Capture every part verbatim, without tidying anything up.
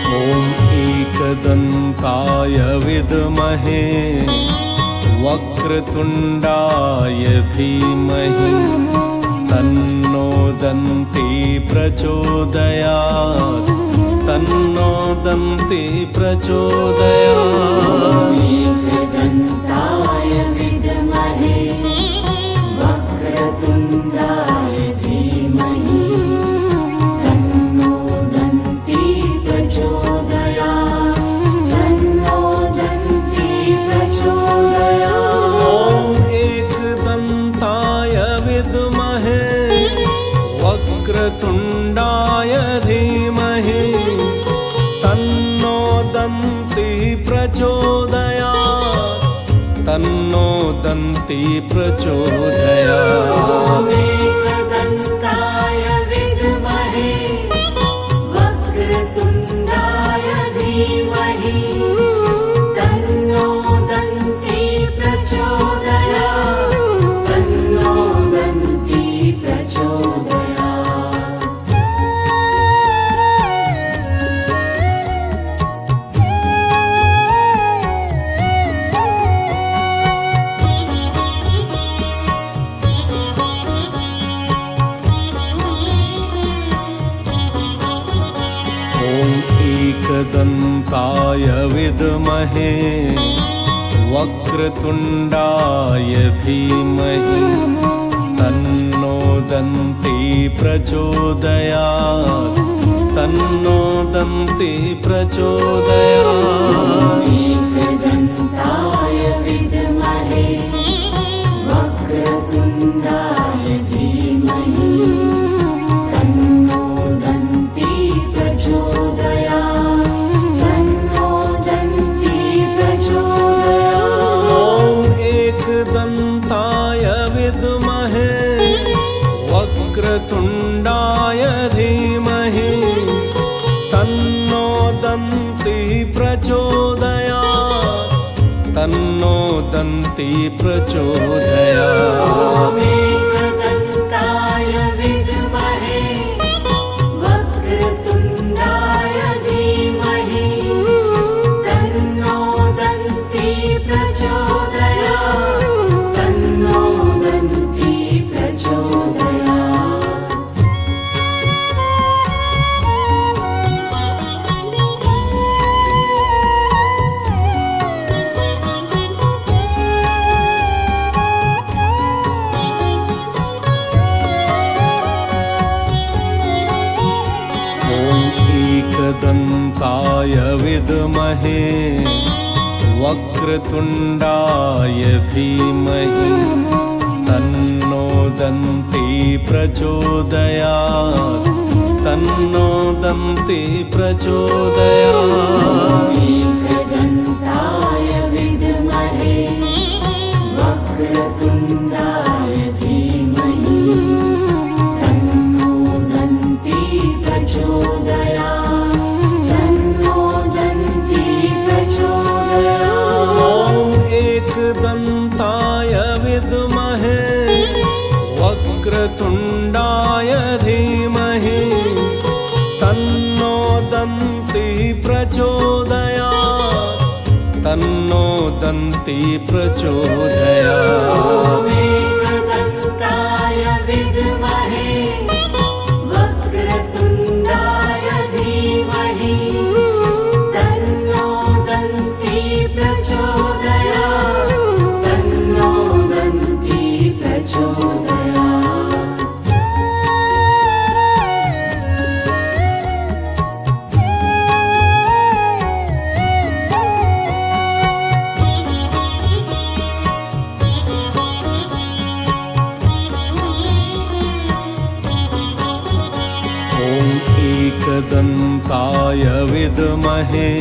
ॐ एकदन्ताय विद्महे वक्रतुण्डाय धीमहि तन्नो दन्ती प्रचोदयात् तन्नो दन्ती प्रचोदयात्। एकदन्ताय विद्महे वक्रतुण्डाय धीमहि तन्नो दन्ती प्रचोदयात् तन्नो दन्ती प्रचोदयात्। ॐ एकदन्ताय विद्महे वक्रतुण्डाय धीमहि तन्नो दन्ती प्रचोदयात् तन्नो दन्ती प्रचोदयात्। एकदन्ताय विद्महे वक्रतुण्डाय धीमहि तन्नो दन्ती प्रचोदयात् तन्नो दन्ती प्रचोदयात्। ॐ एकदन्ताय विद्महे वक्रतुण्डाय धीमहि तन्नो दन्ती प्रचोदयात् तन्नो दन्ती प्रचोदयात्। एकदन्ताय विद्महे वक्रतुण्डाय धीमहि तन्नो दन्ती प्रचोदयात् तन्नो दन्ती प्रचोदयात्। ॐ एकदन्ताय विद्महे वक्रतुण्डाय धीमहि तन्नो दन्ती प्रचोदयात् तन्नो दन्ती प्रचोदयात्। एकदन्ताय विद्महे वक्रतुण्डाय धीमहि तन्नो दन्ती प्रचोदयात् तन्नो दन्ती प्रचोदयात्। ॐ एकदन्ताय विद्महे वक्रतुण्डाय धीमहि तन्नो दन्ती प्रचोदयात् तन्नो दन्ती प्रचोदयात्। एकदन्ताय विद्महे वक्रतुण्डाय धीमहि तन्नो दन्ती प्रचोदयात् तन्नो दन्ती प्रचोदयात्। ॐ एकदन्ताय विद्महे वक्रतुण्डाय धीमहि तन्नो दन्ती प्रचोदयात् तन्नो दन्ती प्रचोदयात्। एकदन्ताय विद्महे वक्रतुण्डाय धीमहि तन्नो दन्ती प्रचोदयात् तन्नो दन्ती प्रचोदयात्। ॐ एकदन्ताय विद्महे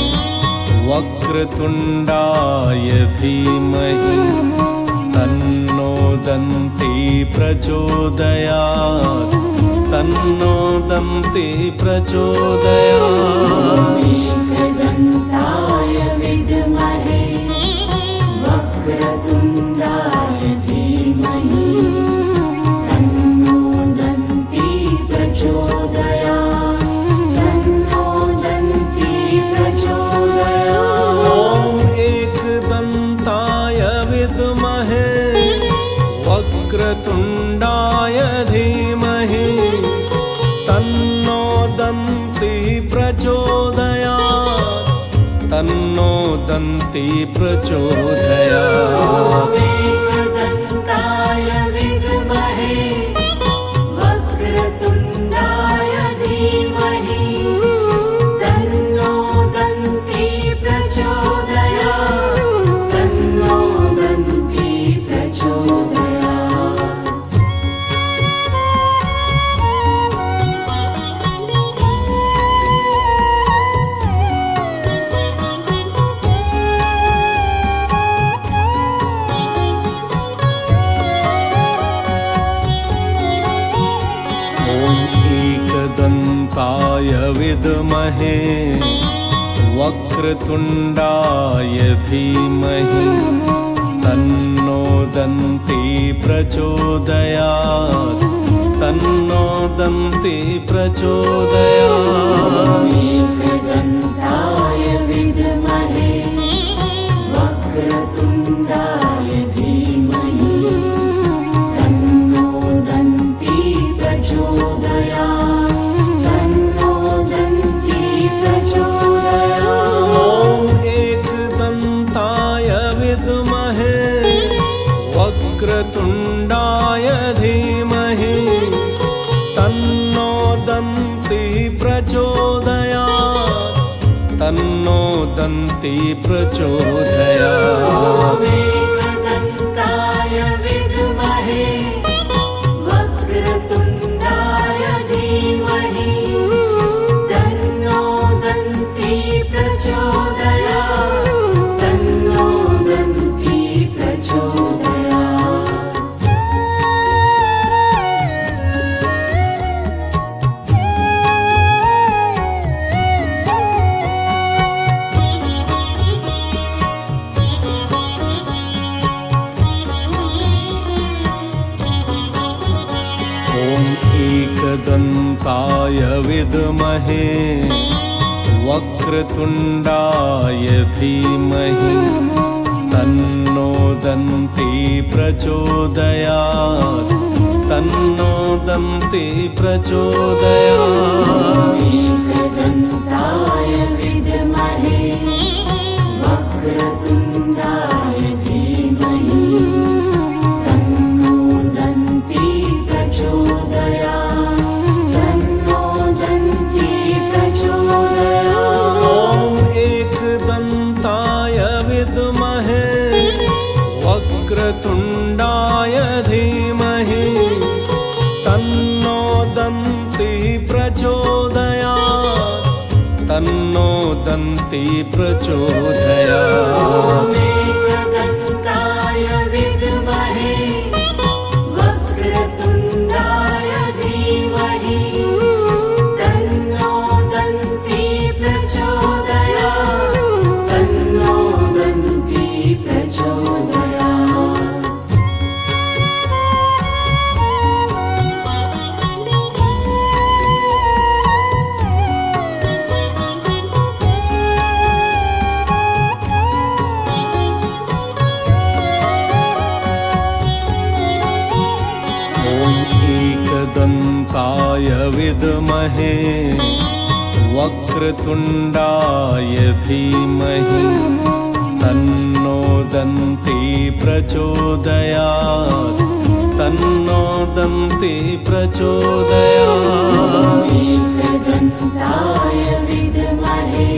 वक्रतुण्डाय धीमहि तन्नो दन्ती प्रचोदयात् तन्नो दन्ती प्रचोदयात्। एकदन्ताय विद्महे वक्रतुण्डाय धीमहि तन्नो दन्ती प्रचोदयात् तन्नो दन्ती प्रचोदयात् तन्नो दन्ती प्रचोदयात्। एकदन्ताय विद्महे वक्रतुण्डाय धीमहि तन्नो दन्ती प्रचोदयात् तन्नो दन्ती प्रचोदयात्। एकदन्ताय विद्महे वक्रतुण्डाय धीमहि तन्नो दन्ती प्रचोदयात् तन्नो दन्ती प्रचोदयात्। एकदन्ताय विद्महे वक्रतुण्डाय धीमहि तन्नो दन्ती प्रचोदयात् तन्नो दन्ती प्रचोदयात्। ॐ एकदन्ताय विद्महे वक्रतुण्डाय धीमहि तन्नो दन्ती प्रचोदयात् तन्नो दन्ती प्रचोदयात्। एकदन्ताय विद्महे वक्रतुण्डाय धीमहि तन्नो दन्ती प्रचोदयात् तन्नो दन्ती प्रचोदयात्। ॐ एकदन्ताय विद्महे वक्रतुण्डाय धीमहि तन्नो दन्ती प्रचोदयात् तन्नो दन्ती प्रचोदयात्। एकदन्ताय विद्महे वक्रतुण्डाय धीमहि तन्नो दन्ती प्रचोदयात् तन्नो दन्ती प्रचोदयात्। ॐ एकदन्ताय विद्महे वक्रतुण्डाय धीमहि तन्नो दन्ती प्रचोदयात् तन्नो दन्ती प्रचोदयात्। एकदन्ताय विद्महे वक्रतुण्डाय धीमहि तन्नो दन्ती प्रचोदयात् तन्नो दन्ती प्रचोदयात्। ॐ एकदन्ताय विद्महे वक्रतुण्डाय धीमहि तन्नो दन्ती प्रचोदयात् तन्नो दन्ती प्रचोदयात्। एकदन्ताय विद्महे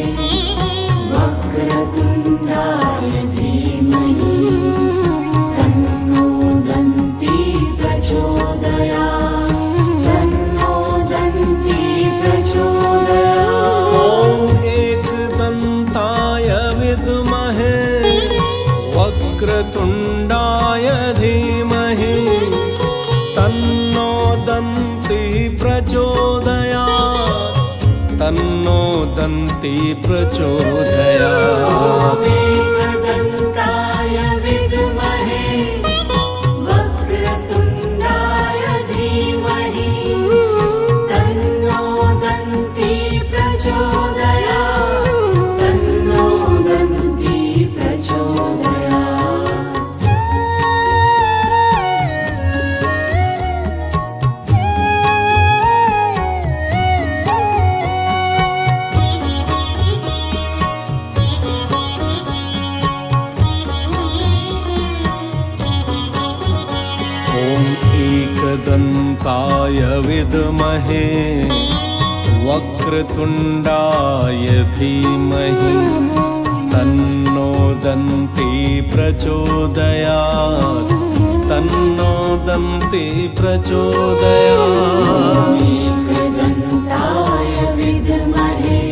वक्रतुण्डाय धीमहि तन्नो दन्ती प्रचोदयात् तन्नो दन्ती प्रचोदयात्। ॐ एकदन्ताय विद्महे वक्रतुण्डाय धीमहि तन्नो दन्ती प्रचोदयात् तन्नो दन्ती प्रचोदयात्। एकदन्ताय विद्महे वक्रतुण्डाय धीमहि तन्नो दन्ती प्रचोदयात् तन्नो दन्ती प्रचोदयात्। एकदन्ताय विद्महे वक्रतुण्डाय धीमहि तन्नो दन्ती प्रचोदयात् तन्नो दन्ती प्रचोदयात् एकदन्ताय विद्महे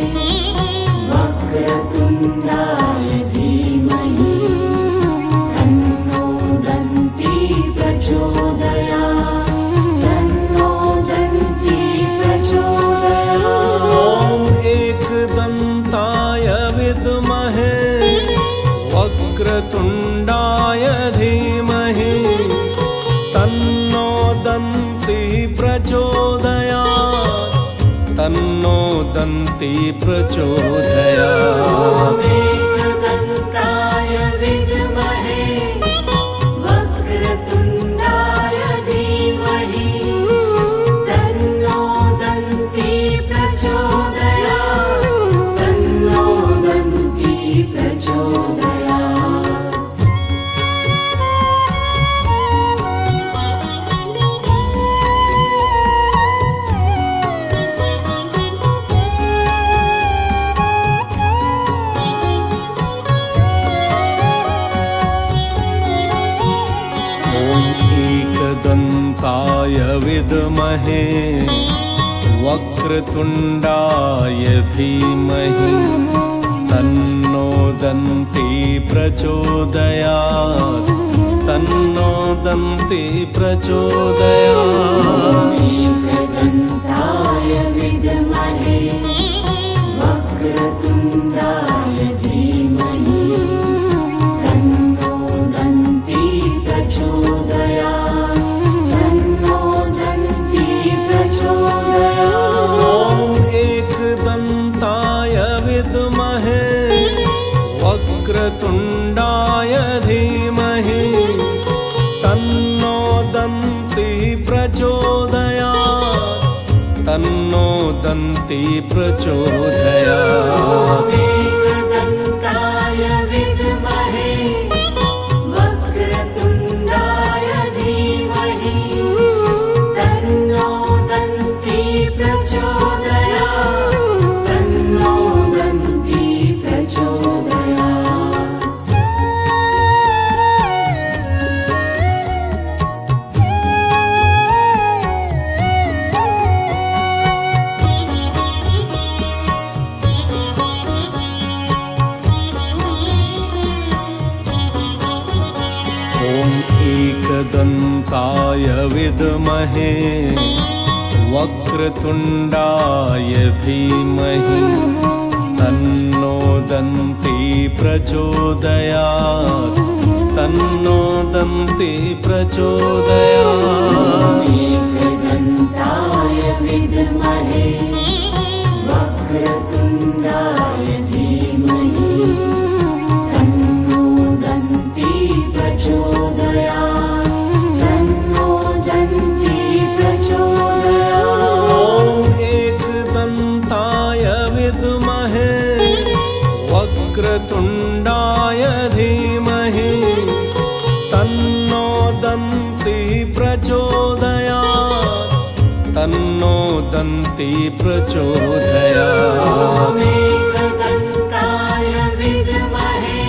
वक्रतुण्डाय धीमहि तन्नो दन्ती प्रचोदयात् तन्नो दन्ती प्रचोदयात् ॐ एकदन्ताय विद्महे वक्रतुण्डाय धीमहि तन्नो दन्ती प्रचोदयात् तन्नो दन्ती प्रचोदयात् एकदन्ताय विद्महे वक्रतुण्डाय धीमहि तन्नो दन्ती प्रचोदयात् तन्नो दन्ती प्रचोदयात् एकदन्ताय विद्महे वक्रतुण्डाय धीमहि तन्नो दन्ती प्रचोदयात् तन्नो दन्ती प्रचोदयात् एकदन्ताय विद्महे वक्रतुण्डाय धीमहि तन्नो दन्ती प्रचोदयात् तन्नो दन्ती प्रचोदयात् ॐ एकदन्ताय विद्महे वक्रतुण्डाय धीमहि तन्नो दन्ती प्रचोदयात् तन्नो दन्ती प्रचोदयात् एकदन्ताय विद्महे वक्रतुण्डाय धीमहि तन्नो दन्ती प्रचोदयात् तन्नो दन्ती प्रचोदयात् ॐ एकदन्ताय विद्महे वक्रतुण्डाय धीमहि तन्नो दन्ती प्रचोदयात् तन्नो दन्ती प्रचोदयात् एकदन्ताय विद्महे वक्रतुण्डाय धीमहि तन्नो दन्ती प्रचोदयात् तन्नो दन्ती प्रचोदयात् ॐ एकदन्ताय विद्महे वक्रतुण्डाय धीमहि तन्नो दन्ती प्रचोदयात् तन्नो दन्ती प्रचोदयात् एकदन्ताय विद्महे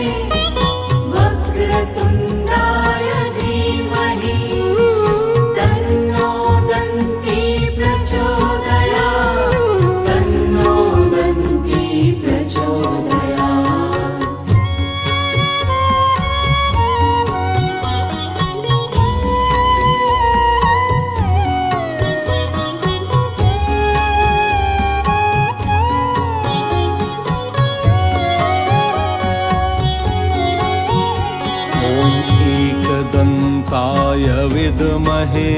वक्रतुण्डाय धीमहि तन्नो दन्ती प्रचोदयात् तन्नो दन्ती प्रचोदयात् एकदन्ताय विद्महे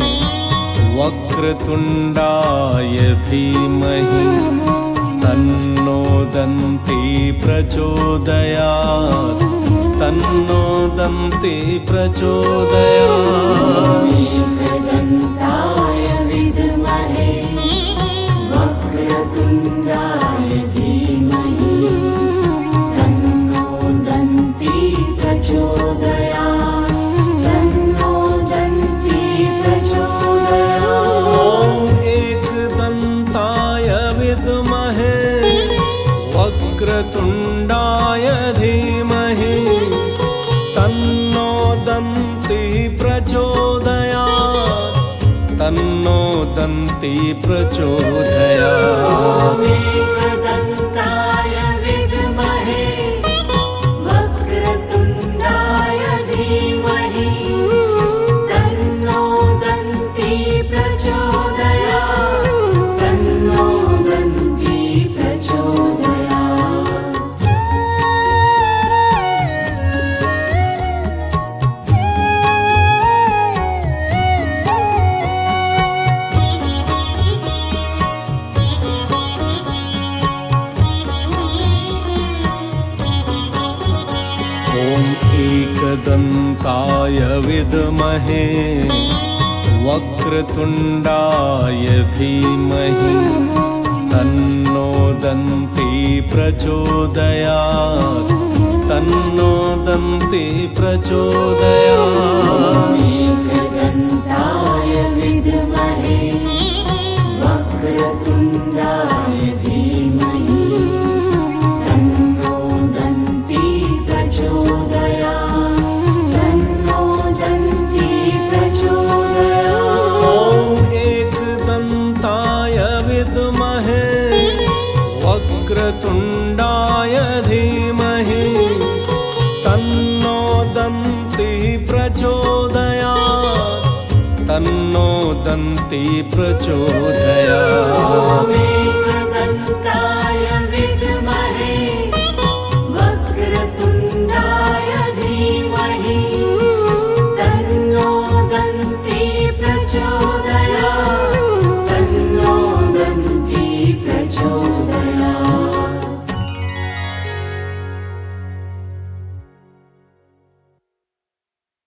वक्रतुण्डाय धीमहि तन्नो दन्ती प्रचोदयात् तन्नो दन्ती प्रचोदयात् एकदन्ताय विद्महे वक्रतुण्डाय धीमहि तन्नो दन्ती प्रचोदयात् तन्नो दन्ती प्रचोदयात् वक्रतुण्डाय धीमहि तन्नो दन्तिः प्रचोदयात् तन्नो दन्तिः प्रचोदयात्। एकदन्ताय विद्महे वक्रतुण्डाय धीमहि तन्नो दन्तिः प्रचोदयात् तन्नो दन्तिः प्रचोदयात्। ॐ एकदन्ताय विद्महे वक्रतुण्डाय धीमहि तन्नो दन्तिः प्रचोदयात् तन्नो दन्तिः प्रचोदयात्। एकदन्ताय विद्महे वक्रतुण्डाय धीमहि तन्नो दन्तिः प्रचोदयात् तन्नो दन्तिः प्रचोदयात्। ॐ एकदन्ताय विद्महे वक्रतुण्डाय धीमहि तन्नो दन्तिः प्रचोदयात् तन्नो दन्तिः प्रचोदयात्।